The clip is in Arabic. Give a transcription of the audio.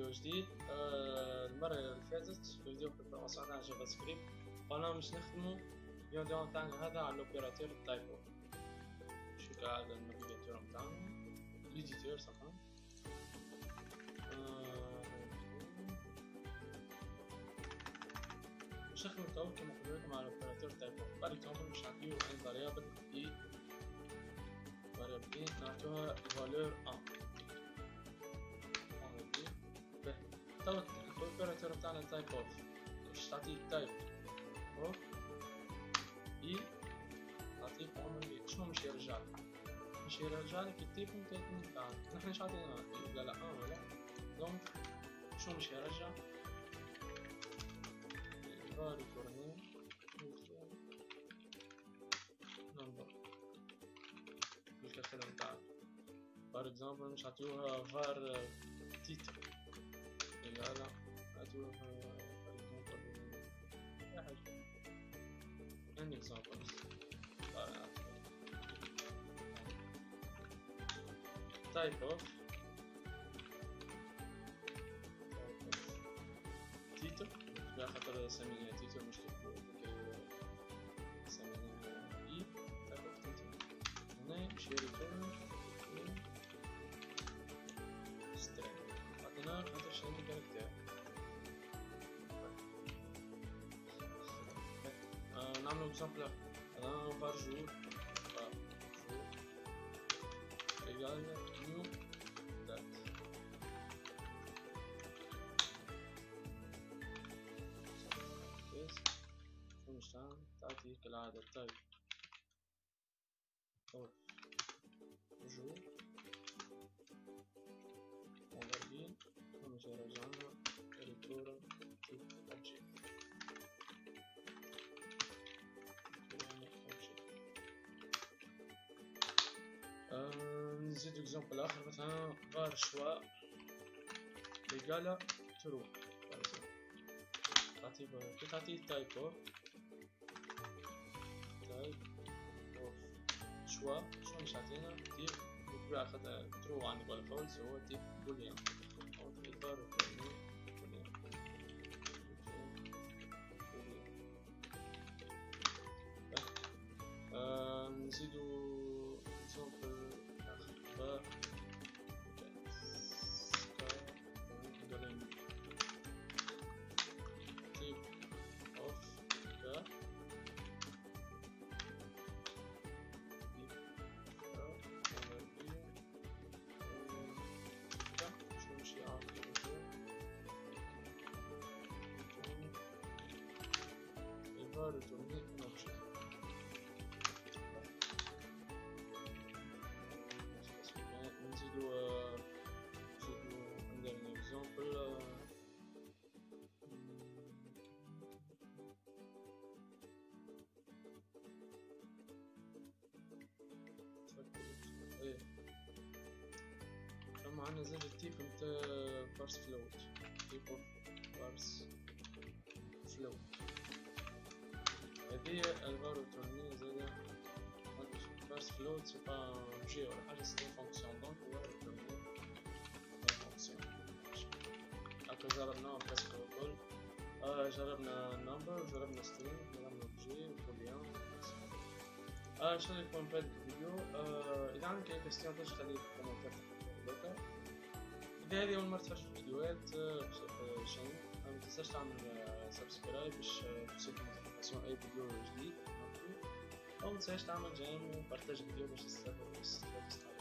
جديد. المرة اللي فاتت في الفيديو كنت وصلنا على جافا سكريبت، قلنا مش نخدمو اليوم متاعنا هذا على الأوبيراتور تايبو. شو هذا النافيغاتور متاعنا ليديتور صفا. مش نخدمو تو كيما قلت لكم على الأوبيراتور تايبو. بار إكزومبل مش نعطيو أي فاريابل إي، فاريابل إي نعطيوها فالور أن. تو الأوبيراتور متاعنا تايب أوف، باش تعطيه تايب أوف إي تعطيه عمر بي. شنو مش يرجعلك؟ مش يرجعلك التيب متاعك. نحن مش عطينا لا لا ولا دونك شنو مش يرجع؟ فالي فورني نمبر الكتلة متاعك. بار اكزامبل مش عطيوها فار تيتر، لا لا عطيوها بار اكزامبل أي حاجة. ان اكزامبل type of تيتر على خاطر سميناها تيتر مش سميناها اي type of تيتر. هنا شي ريتيرن string عطيناه خاطر شي كاركتير. نعملو اكزامبل انا فار جور egal new that. بس فمشان تعطي كالعادة type of جو وبعدين فمش رجعنا return to object. نزيد اكزامبل اخر مثلا var شوا ايجالا true. تعطيه تايب اوف شوا. شو مش عطينا تيب بطبيعة خاطر true عندك ولا فولس هو تيب بوليان. var بوليان. نزيدو اكزامبل اخر type of the شو مش يعطي الفار تورني نوبشن. نزيدو عندنا اكزامبل معنا زاد التيب نتاع بارس فلوت. تيب اوف بارس فلوت هذه الفارو تورني زاد بارس فلوت سي با اوبجي ولا حاجة، سي فونكسيون. دونك هو تورني فونكسيون. هاكا جربناه برسك الكل. جربنا نمبر وجربنا سترينغ وجربنا اوبجي وبوليان. ان شاء الله يكون فاد الفيديو. اذا عندك اي كاستيون تقدر تخلي في الكومنتات دوكا. إذا هذه أول مرة تفرج فيديوهات في الشانل ما تنساش تعمل سبسكرايب باش توصلك نوتيفيكاسيون أي فيديو جديد، أو متنساش تعمل جيم وبارتاج الفيديو باش تستفاد.